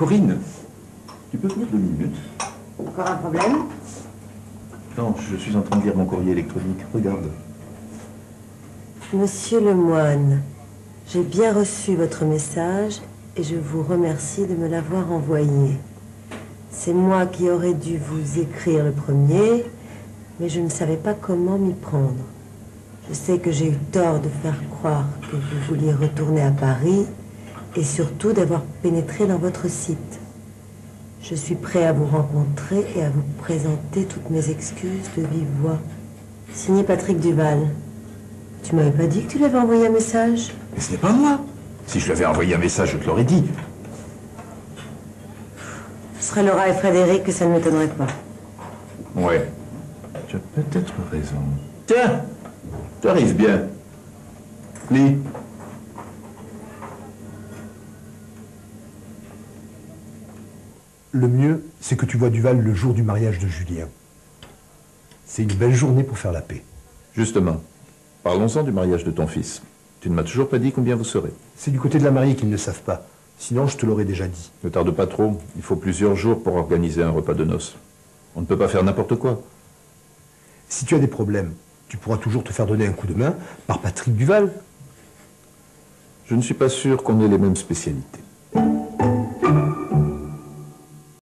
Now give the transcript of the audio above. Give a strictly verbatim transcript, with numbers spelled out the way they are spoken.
Corinne, tu peux venir deux minutes? Encore un problème? Non, je suis en train de lire mon courrier électronique. Regarde. Monsieur Lemoine, j'ai bien reçu votre message et je vous remercie de me l'avoir envoyé. C'est moi qui aurais dû vous écrire le premier, mais je ne savais pas comment m'y prendre. Je sais que j'ai eu tort de faire croire que vous vouliez retourner à Paris et surtout d'avoir pénétré dans votre site. Je suis prêt à vous rencontrer et à vous présenter toutes mes excuses de vive voix. Signé Patrick Duval. Tu m'avais pas dit que tu lui avais envoyé un message? Mais ce n'est pas moi. Si je lui avais envoyé un message, je te l'aurais dit. Ce serait Laura et Frédéric que ça ne m'étonnerait pas. Ouais. Tu as peut-être raison. Tiens, tu arrives bien. Lis. Le mieux, c'est que tu vois Duval le jour du mariage de Julien. C'est une belle journée pour faire la paix. Justement, parlons-en du mariage de ton fils. Tu ne m'as toujours pas dit combien vous serez. C'est du côté de la mariée qu'ils ne savent pas. Sinon, je te l'aurais déjà dit. Ne tarde pas trop. Il faut plusieurs jours pour organiser un repas de noces. On ne peut pas faire n'importe quoi. Si tu as des problèmes, tu pourras toujours te faire donner un coup de main par Patrick Duval. Je ne suis pas sûr qu'on ait les mêmes spécialités.